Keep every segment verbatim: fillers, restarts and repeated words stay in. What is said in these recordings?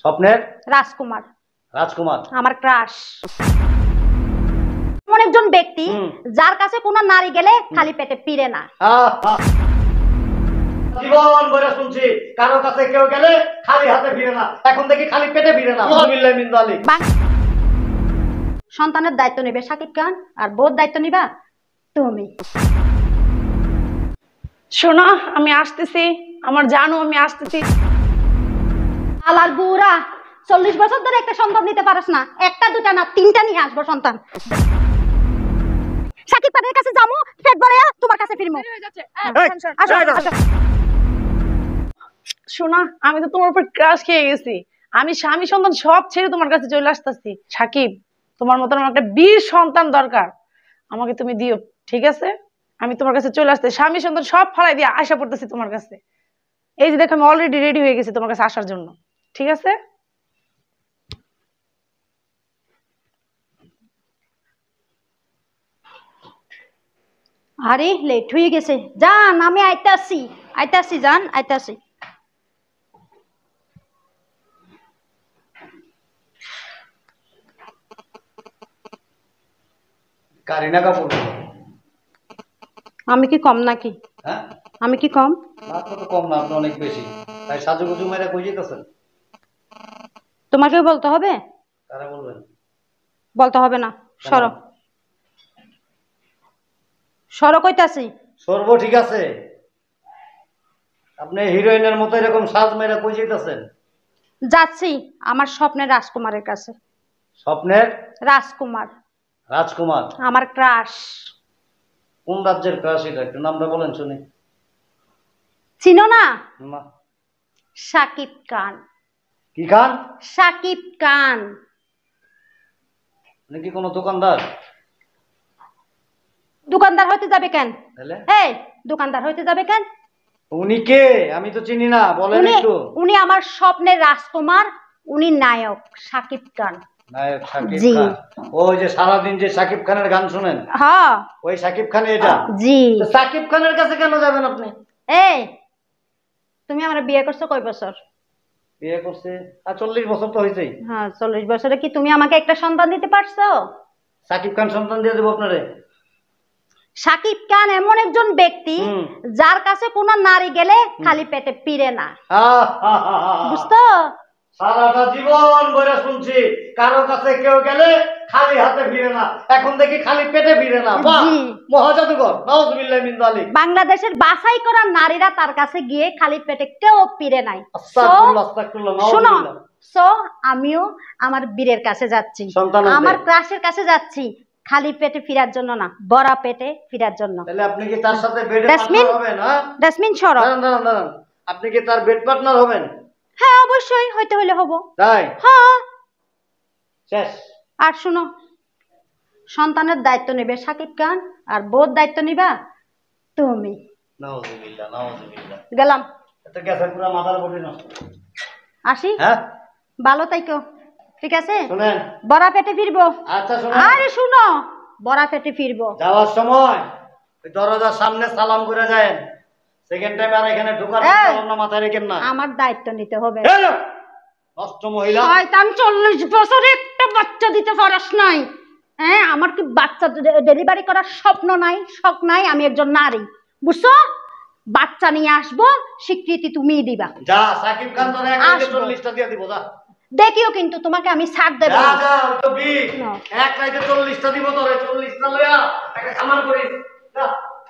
স্বপ্নের রাজকুমার। রাজকুমার আমার ক্রাশ। এমন একজন ব্যক্তি যার কাছে কোনো নারী গেলে খালি পেটে ফিরে না। জীবন ভরে শুনছি কারো কাছে কেউ গেলে খালি হাতে ফিরে না, এখন দেখি খালি পেটে ফিরে না। সন্তানের দায়িত্ব নেবে শাকিব খান, আর বোর দায়িত্ব নিবা তুমি। শোনো, আমি আসতেছি, আমার জানো আমি আসতেছি। আলার বুড়া, চল্লিশ বছর ধরে একটা সন্তান নিতে পারস না, একটা দুটা না তিনটা নিয়ে আসবো সন্তান। শাকিব খানের কাছে যাবো, পেট ভরে তোমার কাছে ফিরবো। শোনো, আমি তো তোমার উপর ক্রাশ খেয়ে গেছি। আমি স্বামী সন্তান সব ছেড়ে তোমার কাছে চলে আসতেছি। সাকিব, তোমার মতন আমার একটা বীর সন্তান দরকার, আমাকে তুমি দিও, ঠিক আছে? আমি তোমার কাছে চলে আসতে স্বামী সন্তান সব ফালাই দিয়ে আশা পড়তেছি তোমার কাছে। এই যে দেখো, আমি অলরেডি রেডি হয়ে গেছি তোমার কাছে আসার জন্য, ঠিক আছে? আরে লেট হয়ে গেছে, জান আমি আইতাছি আইতাছি জান আইতাছি। কারিনা কাপুর। আমি কি কম নাকি? হ্যাঁ, আমি কি কম? মাত্র তো কম না, আপনি অনেক বেশি। তাই সাজুগুজু মেরে কই যেতেছেন? তোমাকেও বলতে হবে? তারা বলবেন বলতে হবে না, সরো সরো কইতাছি। সরবো, ঠিক আছে। আপনি হিরোইনের মতো এরকম সাজ মেরে কই যেতেছেন? যাচ্ছি আমার স্বপ্নের রাজকুমারের কাছে। স্বপ্নের রাজকুমার, রাজকুমার আমার ক্রাশ। কোন রাজ্যের ক্রাশ এটা, একটু নামটা বলেন শুনি। চিনো না? না। শাকিব খান। কি খান? শাকিব খান। আপনি কি কোনো দোকানদার? দোকানদার হইতে যাবে কেন? তাহলে এই দোকানদার হইতে যাবে কেন? উনি কে? আমি তো চিনি না, বলেন একটু। উনি আমার স্বপ্নের রাজকুমার, উনি নায়ক শাকিব খান। নায়ক শাকিব খান? ওই যে সারাদিন যে শাকিব খানের গান শুনেন, হ্যাঁ ওই শাকিব খান এটা? জি। শাকিব খানের কাছে কেন যাবেন আপনি? এই তুমি আমার বিয়ে করছো কয় বছর? বিয়ে করছে আর চল্লিশ বছর তো হয়েছেই। হ্যাঁ, চল্লিশ বছরে কি তুমি আমাকে একটা সন্তান দিতে পারছো? শাকিব খান সন্তান দিয়ে দেবো আপনারে? শাকিব খান এমন একজন ব্যক্তি যার কাছে কোনো নারী গেলে খালি পেটে ফিরে না, বুঝতো? সারাটা জীবন ভরে শুনছি কারো কাছে কেউ গেলে খালি হাতে ফিরে না, এখন দেখি খালি পেটে ফিরে না। বাহ, মহাজাদুকর, নাউজুবিল্লাহি মিন যালিক। বাংলাদেশের বাছাই করা নারীরা তার কাছে গিয়ে খালি পেটে কেউ ফিরে নাই। আস্তাগফিরুল্লাহ, আস্তাগফিরুল্লাহ, নাউজুবিল্লাহ। সো আমিও আমার বীরের কাছে যাচ্ছি, আমার ক্রাশের কাছে যাচ্ছি, খালি পেটে ফিরার জন্য না, বড়া পেটে ফিরার জন্য। তাহলে আপনি কি তার সাথে বেড পার্টনার হবেন? হ্যাঁ, ডাস্টবিন সরো। দাঁড়ান দাঁড়ান দাঁড়ান, আপনি কি তার বেড পার্টনার হবেন? হ্যাঁ অবশ্যই, হইতে হইলে হব। তাই? হ্যাঁ। শেষ। আর শুনো, সন্তানের দায়িত্ব নেবে শাকিব খান, আর বোর দায়িত্ব নিবা তুমি। নাউজুবিল্লাহ, নাউজুবিল্লাহ। গেলাম। এটা গেছে পুরো মাথার উপরে নষ্ট। আসি? হ্যাঁ, ভালো থাইকো, ঠিক আছে? শুনেন, বড়া পেটে ফিরবো। আচ্ছা শুনুন। আরে শুনো, বড়া পেটে ফিরবো। যাওয়ার সময় ওই দরজার সামনে সালাম করে যায়েন। সেকেন্ড টাইম আর এখানে ঢোকার না, মাথায় রেখেন না। আমার দায়িত্ব নিতে হবে। নষ্ট মহিলা। শয়তান, চল্লিশ বছরে একটা বাচ্চা দিতে পারস নাই? হ্যাঁ, আমার কি বাচ্চা ডেলিভারি করার স্বপ্ন নাই, শখ নাই? আমি একজন নারী, বুঝছো? বাচ্চা নিয়ে আসবো, স্বীকৃতি তুমিই দিবা। যা, সাকিব খান তোরে এক রাতে চল্লিশটা দিয়ে দিব, যা। দেখিও কিন্তু তোমাকে আমি ছাড় দেব না। যা যা, ওই তো বিগ। এক রাতে চল্লিশটা দিব তোরে, চল্লিশটা লইয়া একটা খামার করিস, যা।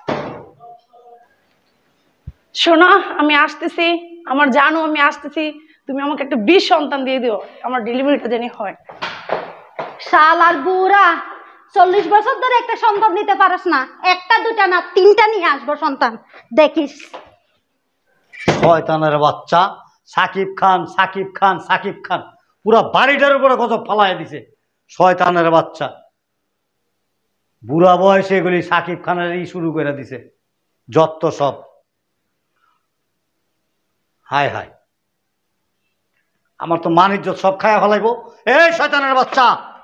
শোনো, আমি আসতেছি, আমার জানো আমি আসতেছি, তুমি আমাকে একটা বীর সন্তান দিয়ে দিও, আমার ডেলিভারিটা জানি হয়। শালার বুড়া, চল্লিশ বছর ধরে একটা সন্তান নিতে পারস না, একটা দুটা না তিনটা নিয়ে আসবো সন্তান, দেখিস। শয়তানের বাচ্চা, সাকিব খান সাকিব খান সাকিব খান, পুরা বাড়িটার উপরে কত ফালায় দিছে। শয়তানের বাচ্চা, বুড়া বয়সে এগুলি সাকিব খানেরই শুরু করে দিছে যত সব। হায় হায়, আমার তো মান ইজ্জত সব খায়া ফেলাইবো। এই শয়তানের বাচ্চা।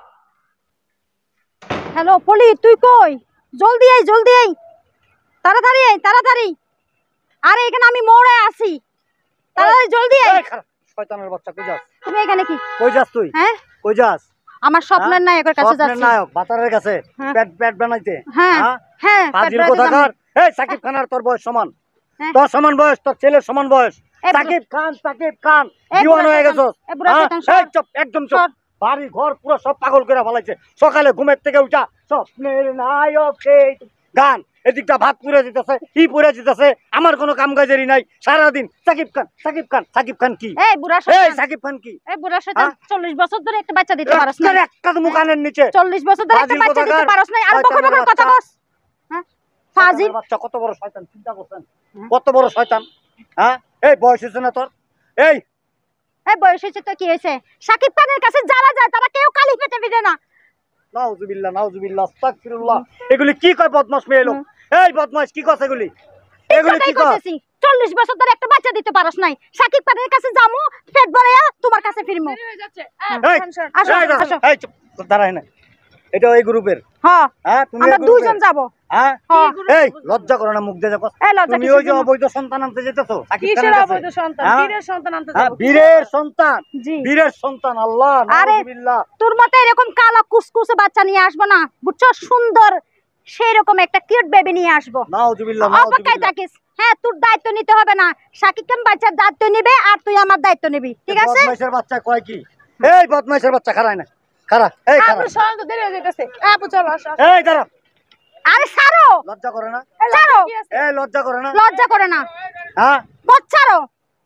হ্যালো পলি, তুই কই? জলদি আই, জলদি আই, তাড়াতাড়ি আই, তাড়াতাড়ি। আরে এখানে আমি মোড়ে আছি, তাড়াতাড়ি জলদি আই। শয়তানের বাচ্চা, কই যাস? তুমি এখানে কি? কই যাস তুই? হ্যাঁ কই যাস? আমার স্বপ্নের হ্যাঁ? নায়কের কাছে স্বপ্নের যাচ্ছি। নায়ক বাতারের কাছে হ্যাঁ। পেট পেট বানাইতে। হ্যাঁ হ্যাঁ? হ্যাঁ ফাজিল পেট বানাইতে কোথাকার? এই সাকিব খানের তোর বয়স সমান। হ্যাঁ। তোর সমান বয়স, তোর ছেলের সমান বয়স। এই বুড়ো- সাকিব খান, সাকিব খান এই দিওয়ান বুড়ো হয়ে শয়তান, গেছস। এই বুড়ো হ্যাঁ? শয়তান, সর। এই চুপ, একদম চুপ। সর। বাড়ি ঘর পুরো সব পাগল করে ফেলাইছে। সকালে ঘুমের থেকে উঠা স্বপ্নের নায়ক সেই গান, এদিকটা ভাত পুড়ে দিতেছে, ই পুড়ে দিতেছে, আমার কোনো কাম কাজেরই নাই। সারাদিন সাকিব খান, সাকিব খান, সাকিব খান কি? এই বুড়া এই শয়তান, সাকিব খান কি? এই বুড়া শয়তান হ্যাঁ? চল্লিশ বছর ধরে একটা বাচ্চা দিতে পারছ না। একটা একটা তো মুখানের নিচে। চল্লিশ বছর ধরে একটা ফাজিল বাচ্চা দিতে কোথাকার? পারছ না, আর বকর শয়তানের বকর কথা বাচ্চা। কস। হ্যাঁ ফাজিল। শয়তানের বাচ্চা, কত বড় শয়তান চিন্তা করছেন? হ্যাঁ। কত বড় শয়তান। হ্যাঁ, এই বয়স হয়েছে না তোর? এই এই বয়স হয়েছে তো কি হয়েছে? সাকিব খানের কাছে যারা যায় তারা কেউ খালি পেটে ফিরে না। নাউজুবিল্লাহ, নাউজুবিল্লাহ, আস্তাগফিরুল্লাহ। এগুলি কি কয় বদমাশ মেয়ে লোক? এই বদমাশ কি কয় এগুলি? এগুলি কি কয়? চল্লিশ বছর ধরে একটা বাচ্চা দিতে পারছ নাই। সাকিব খানের কাছে যামু, পেট ভরাইয়া তোমার কাছে ফিরমু। হয়ে যাচ্ছে এই, আসো, এই দাঁড়া, আসো। এই চুপ, দাঁড়াই না। এটা ওই গ্রুপের। হ্যাঁ হ্যাঁ, তুমি আমরা এই গ্রুপের? দুইজন যাব। হ্যাঁ, হ্যাঁ এই লজ্জা করো না, মুখ দিয়ে দেখো। এই লজ্জা তুমি কিসের ওই যে জন্য? অবৈধ সন্তান আনতে যেতেছো সাকিব কিসের খানের কাছে? অবৈধ সন্তান? হ্যাঁ? বীরের সন্তান আনতে হ্যাঁ, যাবো। বীরের সন্তান, জি। বীরের সন্তান। আল্লাহ, আরে, নাউজুবিল্লাহ। তোর মতো এরকম কালো কুসকুসে বাচ্চা নিয়ে আসবো না, বুঝছো? সুন্দর সেই রকম একটা কিউট বেবি নিয়ে আসবো। নাউজুবিল্লাহ, অপেক্ষায় নাউজুবিল্লাহ। থাকিস। হ্যাঁ, তোর দায়িত্ব নিতে হবে না। সাকিব খান বাচ্চার দায়িত্ব নিবে আর তুই আমার দায়িত্ব নিবি, ঠিক আছে? বদমাইশের বাচ্চা কয় কি? এই বদমাইশের বাচ্চা খারায় না, খারা, এই খারা। আপু সবাই তো দেরি হয়ে যাইতেছে। আপু চলো আসো আসো। এই দাঁড়া, আরে ছাড়ো, লজ্জা করে না? ছাড়ো, কি আছে? এই লজ্জা করে না? লজ্জা করে না, হ্যাঁ, বস ছাড়ো।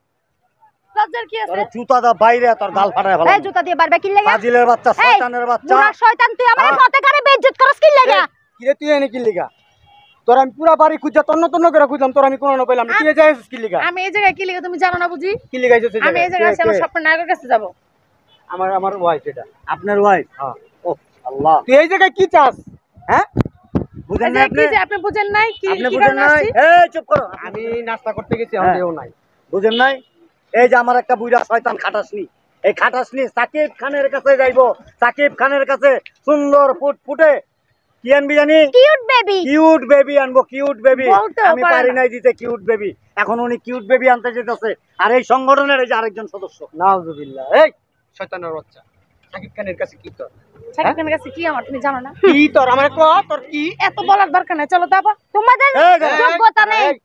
লজ্জার কি আছে? তোর জুতা দা বাইরে, তোর গাল ফাটায় ফেলা। এই জুতা দিয়ে বারবে কি লাগা? ফাজিলের বাচ্চা, এই, শয়তানের বাচ্চা। বুড়া শয়তান, তুই আমার হ্যাঁ। মতে করে বেইজ্জত করস কি লাগা? কিরে তুই এনে কি লিগা? তোর আমি পুরা বাড়ি খুঁজা তন্ন তন্ন করে খুঁজলাম, তোর আমি কোনো না পেলাম না। তুই যাইছিস কি লিগা? আমি এই জায়গায় কি লিখে তুমি জানো না বুঝি? কি লিগাইছিস এই আমি এই জায়গায়? জায়গায় আছি কে, আমার কে? স্বপ্নের নায়কের কাছে যাব। আমার আমার ওয়াইফ এটা। আপনার ওয়াইফ? হ্যাঁ। ও আল্লাহ, তুই এই জায়গায় কি চাস? হ্যাঁ? বুঝেন এই না যে আপনি? কি যে আপনি বুঝেন নাই কি আপনি কি বুঝেন কারণে নাই? আসছি? এই চুপ করো। আমি নাস্তা করতে গেছি, হ্যাঁ। আমাদেরও নাই। বুঝেন নাই? এই যে আমার একটা বুইড়া শয়তান খাটাসনি, এই খাটাসনি সাকিব খানের কাছে যাইবো। সাকিব খানের কাছে সুন্দর ফুট ফুটে কি আনবি জানি? Cute baby. কিউট বেবি আনবো, কিউট বেবি। বলতেও আমি পারে পারি না। নাই দিতে কিউট বেবি, এখন উনি কিউট বেবি আনতে যেতেছে। আর এই সংগঠনের এই যে আরেকজন সদস্য। নাউজুবিল্লাহ। এই শয়তানের বাচ্চা, সাকিব খানের কাছে কি তোর? সাকিব খানের কাছে কি আমার তুমি জানো না? কি তোর? আমার ক তোর কি? এত বলার দরকার নাই, চলো তো আপা। তোমাদের এই দাঁড়া। যোগ্যতা নেই। এই,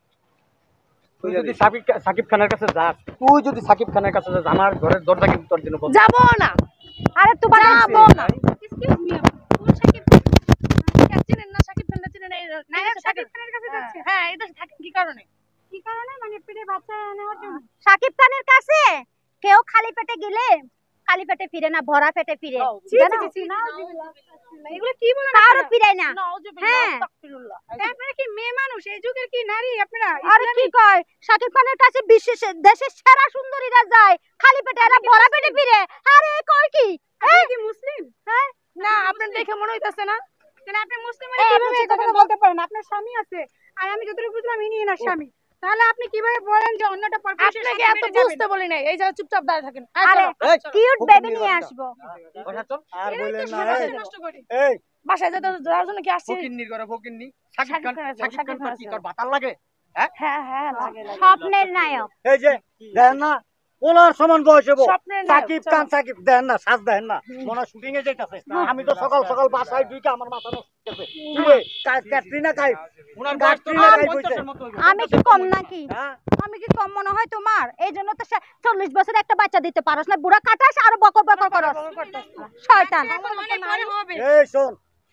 তুই যদি সাকিব সাকিব খানের কাছে যাস, তুই যদি সাকিব খানের কাছে যাস, আমার ঘরের দরজা কিন্তু তোর জন্য বন্ধ। যাবো না। আরে তোমার যাবো না। এক্সকিউজ মি আপু, কোন সাকিব? কে চিনেন না সাকিব খান? চিনেন এই নায়ক সাকিব খানের কাছে যাচ্ছে। হ্যাঁ, এই দেশে থাকেন কি কারণে? কি কারণে? মানে পেটে বাচ্চা নেওয়ার জন্য। সাকিব খানের কাছে কেউ খালি পেটে গেলে খালি পেটে ফিরে না, ভরা পেটে ফিরে। জি জানো? জি জি। এগুলো কি বলেন? কারো ফিরায় না। নাউজুবিল্লাহ, হ্যাঁ। আস্তাগফিরুল্লাহ। আপনারা কি মেয়ে মানুষ? এই যুগের কি নারী আপনারা? আরে কি কয়, সাকিব খানের কাছে বিশ্বের সে- দেশের সেরা সুন্দরীরা যায়, খালি পেটে এরা ভরা পেটে ফিরে। আরে এ কয় কি? আপনি কি মুসলিম? হ্যাঁ? না, আপনার দেখে মনে হইতাছে না। কেন আপনি মুসলিম এই, হলে আপনি কিভাবে এই চিন্তা কথা করেন। বলতে পারেন? আপনার স্বামী আছে। আর আমি যতটুকু বুঝলাম ইনি এনার স্বামী। তাহলে আপনি কিভাবে বলেন যে অন্যটা পরপুরুষের সাথে আপনাকে এত বেড়ে যাবেন? বুঝতে বলি নাই। এই জায়গায় চুপচাপ দাঁড়িয়ে থাকেন। আরে এই, কিউট ফকির বেবি নিয়ে নিয়ে বাচ্চা। আসবো। কথা চল। আর এরাই বললেন তো না। সময় এই, নষ্ট করে। এই বাসায় যেতে যাওয়ার জন্য কি আসছি? ফকিন্নির ঘরে ফকিন্নি। সাকিব সাকিব খান, খান আছে, সাকিব সাকিব খান খান তোর কি আছে। তোর বাতার লাগে? হ্যাঁ হ্যাঁ লাগে লাগে। স্বপ্নের নায়ক। এই যে দেখেন না, ওনার সমান বয়স হবো। স্বপ্নের নায়ক, সাকিব চলো। খান, সাকিব দেখেন না, সাজ দেখেন না, মনে হয় শুটিং এ যাইতাছে। আমি তো সকাল সকাল বাসায় ঢুকে আমার মাথা নষ্ট হইতেছে। কি রে, কা- ক্যাটরিনা কাইফ, ওনার বয়স তো ক্যাটরিনা কাইফ হইছে। পঞ্চাশের মতো হইবে। আমি কি কম নাকি? হ্যাঁ? আমি কি কম মনে হয় তোমার? এই জন্য তো সে- চল্লিশ বছর একটা বাচ্চা দিতে পারস না, বুড়া কাটাস আর বকর বকর করস। শয়তান। এই শোন,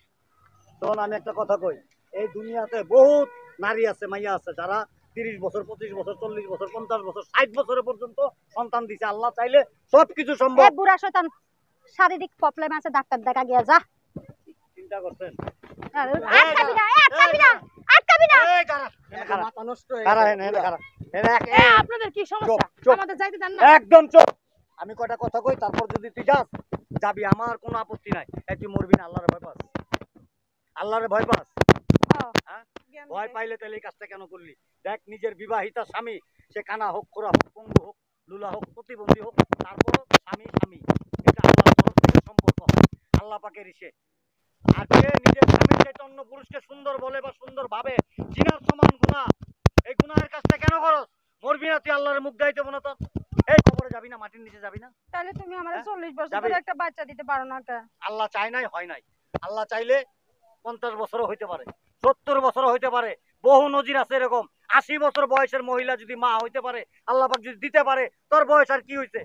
শোন আমি একটা কথা কই। এই দুনিয়াতে বহুত নারী আছে, মাইয়া আছে যারা তিরিশ বছর, পঁচিশ বছর, চল্লিশ বছর, পঞ্চাশ বছর, ষাট বছরের পর্যন্ত সন্তান দিছে। আল্লাহ চাইলে সবকিছু এ সম্ভব। বুড়া শয়তান, শারীরিক প্রবলেম আছে, ডাক্তার দেখা গিয়া যা। চিন্তা করছেন? আটকাবি না, এ আটকাবি না, আটকাবি না। এই কারা, এনে কারা, মাথা নষ্ট হয়ে কারা, গেছে। এনে, এনে কারা, এনে এক- এ, আপনাদের কি সমস্যা? চুপ, চুপ। আমাদের যাইতে দেন না। একদম চুপ। আমি কয়টা কথা কই, তারপর যদি তুই যাস যাবি, আমার কোনো আপত্তি নাই। এই তুই মরবি না, আল্লাহরে ভয় পাস? আল্লাহরে ভয় পাস? হ্যাঁ? ভয় পাইলে তাহলে এই কাজটা কেন করলি? দেখ, নিজের বিবাহিতা স্বামী, সে কানা হোক, খোরা হোক, পঙ্গু হোক, লুলা হোক, প্রতিবন্ধী হোক, তারপরও স্বামী স্বামী, এটা আল্লাহর তরফ থেকে সম্পর্ক হয়, আল্লাহ পাকের ইসে। আর যে নিজের স্বামীর চাইতে অন্য পুরুষকে সুন্দর বলে বা সুন্দর ভাবে, জিনার সমান গুনাহ, এই গুনাহের কাজটা কেন করস? মরবি না তুই, আল্লাহর মুখ দেখাইতে মনে তোর। এই খবরে যাবি না, মাটির নিচে যাবি না? তাহলে তুমি আমার হ্যাঁ? চল্লিশ বছর যাবি? ধরে একটা বাচ্চা দিতে পারো না কে? আল্লাহ চায় নাই, হয় নাই। আল্লাহ চাইলে পঞ্চাশ বছরও হইতে পারে, সত্তর বছরও হইতে পারে। বহু নজির আছে এরকম। আশি বছর বয়সের মহিলা যদি মা হইতে পারে, আল্লাহ পাক যদি দিতে পারে, তোর বয়স আর কি হইছে?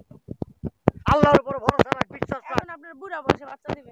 আল্লাহর উপর ভরসা রাখ, বিশ্বাস রাখ। এখন আপনার বুড়া বয়সে বাচ্চা দিবে।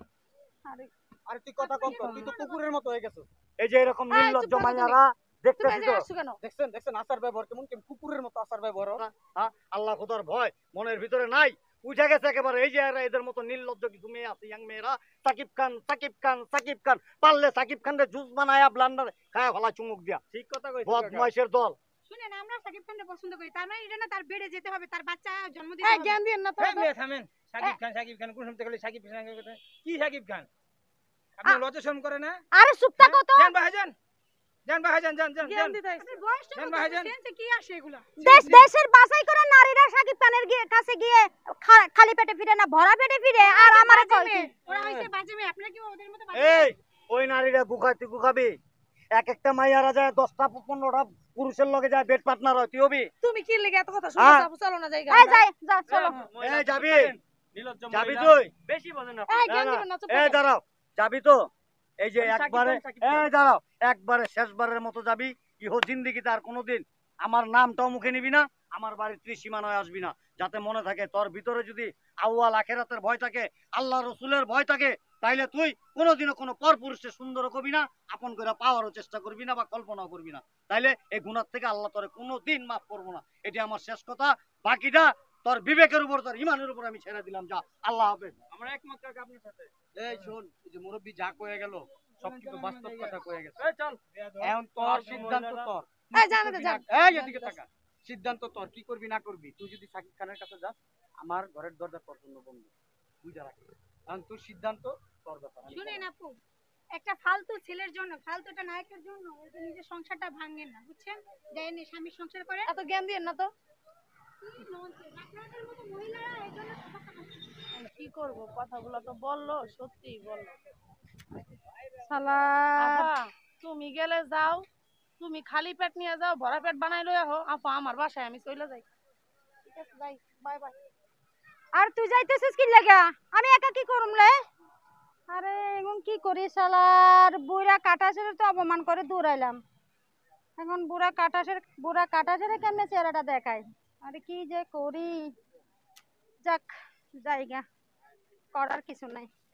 আরে আর তুই কথা কম কর, তুই তো কুকুরের মতো হয়ে গেছিস। এই যে এরকম এই, চুপ নির্লজ্জ করো তুমি। মাইয়ারা তুমি দেখতেছি এই তো। জায়গায় আসছো কেন? দেখছেন দেখছেন আচার ব্যবহার কেমন, কেমন কুকুরের মতো আচার ব্যবহার ওর। হ্যাঁ, আল্লাহ খোদার ভয় মনের ভিতরে নাই, উঠে গেছে একেবারে। এই যে এরা এদের মতো নির্লজ্জ কিছু মেয়ে আছে, ইয়াং মেয়েরা, সাকিব খান সাকিব খান সাকিব খান, পারলে সাকিব খানের জুস বানায়া ব্লান্ডার খায়া ফলা চুমুক দিয়া। ঠিক কথা কইছিস। বদমাইশের দল। শুনেন, আমরা সাকিব খানকে পছন্দ করি, তার মানে এটা না তার বেড়ে যেতে হবে, তার বাচ্চা জন্ম দিতে এই হবে। জ্ঞান দিয়েন না তো। এই মেয়ে থামেন। সাকিব খান সাকিব খান কোন শুনতে গেলে সাকিব খান কি সাকিব খান? আপনি লজ্জা শরম করে না? আরে চুপ থাকো তো। জান ভাইজান, জান ভাইজান, জান জান জ্ঞান জান। দিতে আইছে। আপনার বয়সটা জান কত? ভাইজান। সেন্সে কি আসে এগুলা? দেশ দেশের বাছাই করা নারীরা সাকিব খানের গিয়ে- কাছে গিয়ে খা- খালি পেটে ফিরে না, ভরা পেটে ফিরে। আর আমার বাজে মেয়ে, ওরা হইছে বাজে মেয়ে, আপনারা কি ওদের মতো বাজে মেয়ে? এই ওই নারীরা গুখায় তুই গুখাবি? এক একটা মাইয়ারা যায় দশটা পনেরোটা পুরুষের লগে যায় বেড পার্টনার হয়, তুই হবি? তুমি কি লেগে এত কথা হ্যাঁ। শুনছো? চলো না জায়গা। এই যাই যা চলো। এই যাবি? নির্লজ্জ যাবি মহিলা। তুই? বেশি বোঝেন না। এই না, জ্ঞান না। দিবেন না, চুপ এই করো। দাঁড়াও, যাবি তো? এই যে আমি সাকিব একবারে খান, সাকিব খান। এই দাঁড়াও, একবারে শেষবারের মতো যাবি। ইহো জিন্দিগিতে আর কোনোদিন আমার নামটাও মুখে নিবি না, আমার বাড়ির ত্রিসীমানায় আসবি না। যাতে মনে থাকে তোর ভিতরে যদি আউয়াল আখেরাতের ভয় থাকে, আল্লাহ রসুলের ভয় থাকে, তাইলে তুই কোনোদিনও কোনো পর পুরুষের সুন্দর করবি না, আপন করে পাওয়ারও চেষ্টা করবি না বা কল্পনাও করবি না। তাইলে এই গুনার থেকে আল্লাহ তোরে কোনোদিন মাফ করবো না। এটি আমার শেষ কথা। বাকিটা তোর বিবেকের উপর, তোর ইমানের উপর আমি ছেড়ে দিলাম। যা, আল্লাহ হাফেজ। আমরা একমত কাকা আপনার সাথে। এই শোন, এই যে মুরব্বি যা কয়ে গেল সব কিন্তু বাস্তব কথা কয়ে গেছে। এই চল। এখন তোর সিদ্ধান্ত তোর। এই জান না জান। এই এদিকে তাকা। সিদ্ধান্ত তোর, কি করবি না করবি। তুই যদি সাকিব খানের কাছে যাস, আমার ঘরের দরজা তোর জন্য বন্ধ, বুঝা রাখিস। এখন তোর সিদ্ধান্ত, তোর ব্যাপার। শুনেন আপু, একটা ফালতু ছেলের জন্য, ফালতু একটা নায়কের জন্য ওই যে নিজের সংসারটা ভাঙেন না, বুঝছেন? যাই স্বামীর সংসার করে। এত জ্ঞান দিয়েন না তো। কি nonsense, আপনাদের মতো মহিলারা এই জন্য সমস্যা করছে। আমি কি করব? কথাগুলো তো বললো, সত্যিই বললো। শালা আফা, তুমি গেলে যাও, তুমি খালি পেট নিয়ে যাও, ভরা পেট বানাই লই আহো। আপা আমার বাসায় আমি চলে যাই। ঠিক আছে, যাই, বাই বাই। আর তুই যাইতেছিস কি লাগা? আমি একা কি করুম লে? আরে এখন কি করি শালার বুড়া কাটাছের তো অপমান করে দৌড়াইলাম। এখন বুড়া কাটাছের বুড়া কাটাছের কেমনে চেহারাটা দেখায়? আরে কি যে করি। যাক, জায়গা করার কিছু নাই।